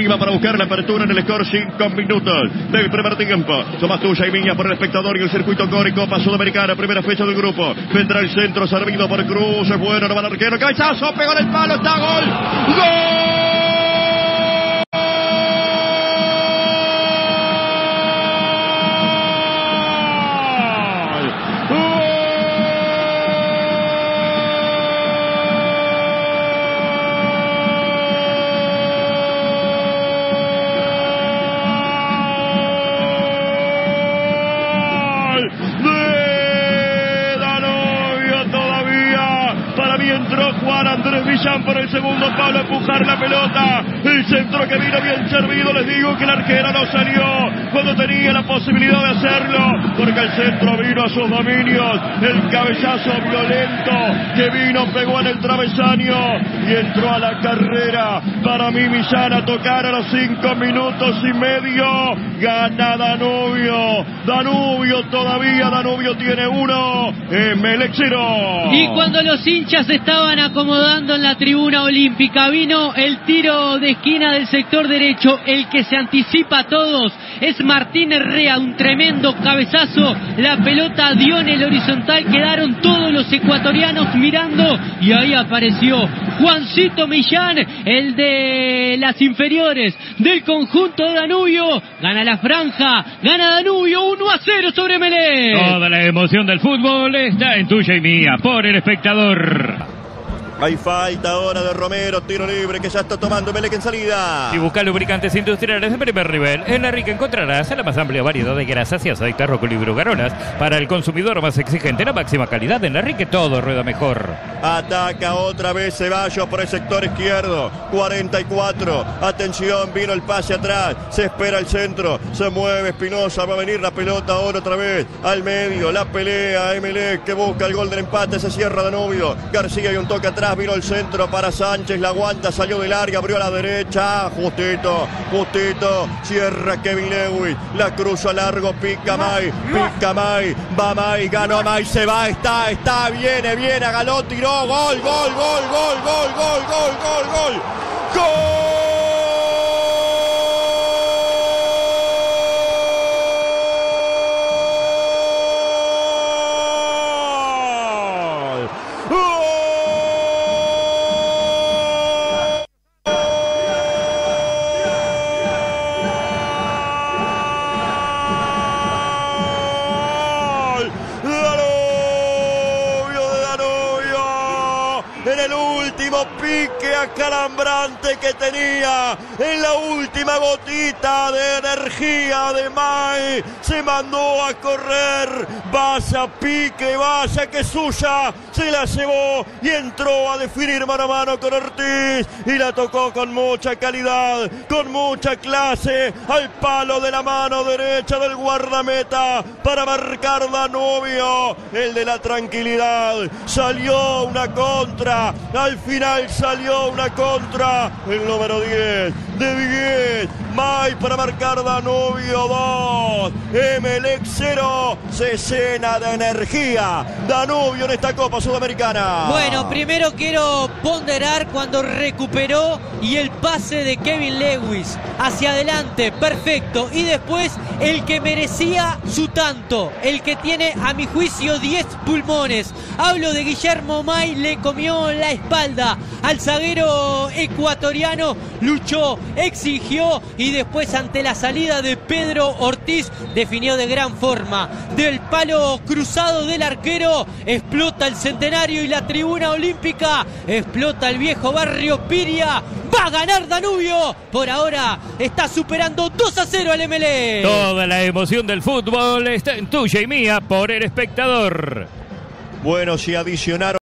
Iba para buscar la apertura en el score, 5 minutos del primer tiempo. Somos tuya y Viña por el espectador y el circuito Cori, Copa Sudamericana, primera fecha del grupo. Vendrá el centro servido por Cruz, es bueno, no va el arquero, cabezazo, pegó en el palo, está gol. ¡Gol! Entró Juan Andrés Villán por el segundo palo a empujar la pelota. El centro que vino bien servido. Les digo que el arquero no salió cuando tenía la posibilidad de hacerlo, porque el centro vino a sus dominios. El cabezazo violento que vino, pegó en el travesaño y entró a la carrera. Para mí Millán a tocar a los 5 minutos y medio. Gana Danubio. Danubio todavía. Danubio tiene 1. Emelec 0. Y cuando los hinchas estaban acomodando en la tribuna olímpica, vino el tiro de esquina del sector derecho. El que se anticipa a todos es Martín Herrera, un tremendo cabezazo. La pelota dio en el horizontal, quedaron todos los ecuatorianos mirando y ahí apareció Juancito Millán, el de las inferiores del conjunto de Danubio. Gana la franja, gana Danubio 1-0 sobre Emelec. Toda la emoción del fútbol está en tuya y mía por el espectador. Hay falta ahora de Romero, tiro libre que ya está tomando Emelec en salida. Si buscas lubricantes industriales de primer nivel, en La Rica encontrarás la más amplia variedad de grasas y aceites Rócoli y Brugarolas. Para el consumidor más exigente, la máxima calidad. En La Rica todo rueda mejor. Ataca otra vez Ceballos por el sector izquierdo. 44. Atención, vino el pase atrás. Se espera el centro. Se mueve Espinosa. Va a venir la pelota ahora otra vez al medio. La pelea Emelec que busca el gol del empate. Se cierra Danubio. García y un toque atrás. Vino el centro para Sánchez, la aguanta, salió del área, abrió a la derecha, justito, cierra Kevin Lewis, la cruza largo, pica May, va May, ganó May, se va, está, viene, agaló, tiró, gol. En el último pique acalambrante que tenía, en la última gotita de energía de May, se mandó a correr, vaya pique, vaya que suya, se la llevó y entró a definir mano a mano con Ortiz y la tocó con mucha calidad, con mucha clase, al palo de la mano derecha del guardameta para marcar Danubio, el de la tranquilidad. Salió una contra. Al final salió una contra, el número 10 de 10, May para marcar Danubio 2, Emelec 0, se llena de energía Danubio en esta Copa Sudamericana. Bueno, primero quiero ponderar cuando recuperó y el pase de Kevin Lewis hacia adelante, perfecto, y después el que merecía su tanto, el que tiene a mi juicio 10 pulmones, hablo de Guillermo May, le comió la espalda al zaguero ecuatoriano, luchó, exigió y después ante la salida de Pedro Ortiz definió de gran forma. Del palo cruzado del arquero explota el Centenario y la tribuna olímpica, explota el viejo barrio Piria. Va a ganar Danubio, por ahora está superando 2-0 al Emelec. Toda la emoción del fútbol está en tuya y mía por el espectador. Bueno, si adicionaron